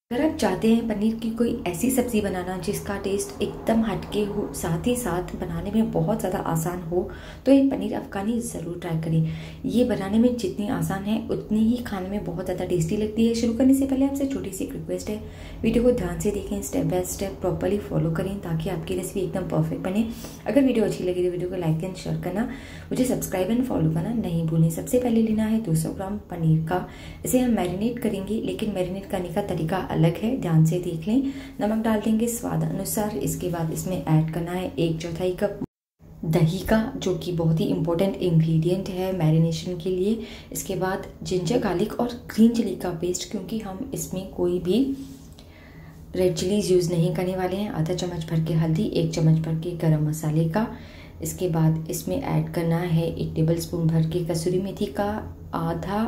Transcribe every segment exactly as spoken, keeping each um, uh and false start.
अगर आप चाहते हैं पनीर की कोई ऐसी सब्ज़ी बनाना जिसका टेस्ट एकदम हटके हो, साथ ही साथ बनाने में बहुत ज़्यादा आसान हो, तो ये पनीर अफ़गानी ज़रूर ट्राई करें। ये बनाने में जितनी आसान है उतनी ही खाने में बहुत ज़्यादा टेस्टी लगती है। शुरू करने से पहले आपसे छोटी सी रिक्वेस्ट है, वीडियो को ध्यान से देखें, step by step properly follow करें ताकि आपकी रेसिपी एकदम परफेक्ट बने। अगर वीडियो अच्छी लगी तो वीडियो को लाइक एंड शेयर करना, मुझे सब्सक्राइब एंड फॉलो करना नहीं भूलें। सबसे पहले लेना है दो सौ ग्राम पनीर का। इसे हम मैरिनेट करेंगे, लेकिन मैरिनेट करने का तरीका अलग है, ध्यान से देख लें। नमक डाल देंगे स्वाद अनुसार। इसके बाद इसमें ऐड करना है एक चौथाई कप दही का, जो कि बहुत ही इंपॉर्टेंट इंग्रेडिएंट है मैरिनेशन के लिए। इसके बाद जिंजर गार्लिक और ग्रीन चिली का पेस्ट, क्योंकि हम इसमें कोई भी रेड चिलीज यूज़ नहीं करने वाले हैं। आधा चम्मच भर के हल्दी, एक चम्मच भर के गरम मसाले का। इसके बाद इसमें ऐड करना है एक टेबल स्पून भर के कसूरी मेथी का, आधा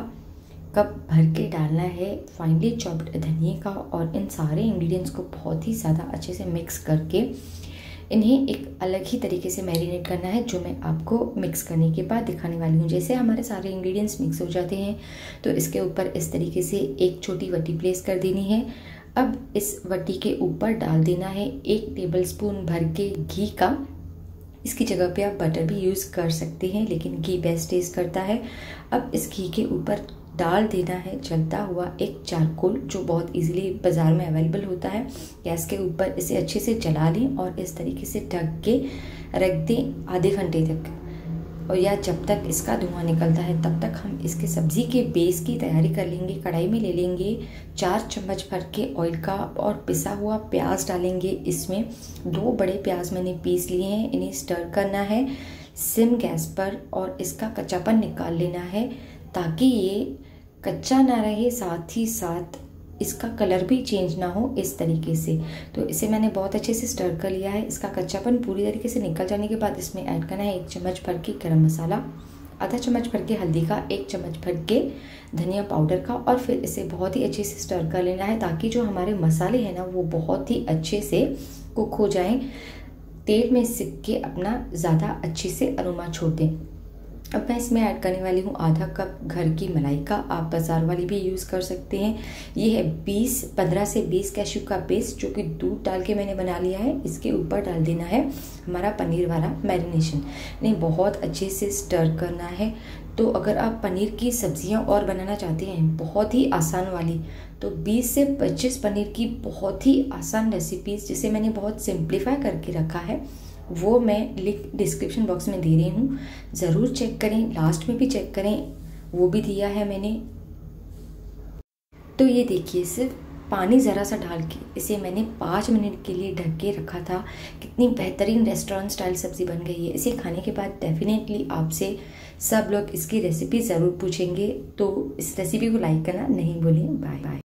कप भर के डालना है फाइनली चॉप्ड धनिया का। और इन सारे इंग्रेडिएंट्स को बहुत ही ज़्यादा अच्छे से मिक्स करके इन्हें एक अलग ही तरीके से मैरिनेट करना है, जो मैं आपको मिक्स करने के बाद दिखाने वाली हूँ। जैसे हमारे सारे इंग्रेडिएंट्स मिक्स हो जाते हैं तो इसके ऊपर इस तरीके से एक छोटी वटी प्लेस कर देनी है। अब इस वटी के ऊपर डाल देना है एक टेबल स्पून भर के घी का। इसकी जगह पे आप बटर भी यूज़ कर सकते हैं, लेकिन घी बेस्ट टेस्ट करता है। अब इस घी के ऊपर डाल देना है जलता हुआ एक चारकोल, जो बहुत इजीली बाज़ार में अवेलेबल होता है। गैस के ऊपर इसे अच्छे से जला लें और इस तरीके से ढक के रख दें आधे घंटे तक, और या जब तक इसका धुआं निकलता है तब तक हम इसके सब्ज़ी के बेस की तैयारी कर लेंगे। कढ़ाई में ले लेंगे चार चम्मच भर के ऑयल का और पिसा हुआ प्याज डालेंगे। इसमें दो बड़े प्याज मैंने पीस लिए हैं, इन्हें स्टर करना है सिम गैस पर और इसका कच्चापन निकाल लेना है ताकि ये कच्चा ना रहे, साथ ही साथ इसका कलर भी चेंज ना हो इस तरीके से। तो इसे मैंने बहुत अच्छे से स्टर कर लिया है। इसका कच्चापन पूरी तरीके से निकल जाने के बाद इसमें ऐड करना है एक चम्मच भर के गरम मसाला, आधा चम्मच भर के हल्दी का, एक चम्मच भर के धनिया पाउडर का, और फिर इसे बहुत ही अच्छे से स्टर कर लेना है ताकि जो हमारे मसाले हैं ना वो बहुत ही अच्छे से कुक हो जाएं, तेल में सिक के अपना ज़्यादा अच्छे से अरोमा छोड़ दें। अब मैं इसमें ऐड करने वाली हूँ आधा कप घर की मलाई का, आप बाज़ार वाली भी यूज़ कर सकते हैं। ये है बीस पंद्रह से बीस कैश्यू का पेस्ट, जो कि दूध डाल के मैंने बना लिया है। इसके ऊपर डाल देना है हमारा पनीर वाला मैरिनेशन। इन्हें बहुत अच्छे से स्टर करना है। तो अगर आप पनीर की सब्जियां और बनाना चाहते हैं बहुत ही आसान वाली, तो बीस से पच्चीस पनीर की बहुत ही आसान रेसिपीज़ जिसे मैंने बहुत सिंप्लीफाई करके रखा है, वो मैं लिंक डिस्क्रिप्शन बॉक्स में दे रही हूँ, ज़रूर चेक करें। लास्ट में भी चेक करें, वो भी दिया है मैंने। तो ये देखिए, सिर्फ पानी ज़रा सा डाल के इसे मैंने पाँच मिनट के लिए ढक के रखा था। कितनी बेहतरीन रेस्टोरेंट स्टाइल सब्ज़ी बन गई है। इसे खाने के बाद डेफिनेटली आपसे सब लोग इसकी रेसिपी ज़रूर पूछेंगे, तो इस रेसिपी को लाइक करना नहीं भूलें। Bye bye.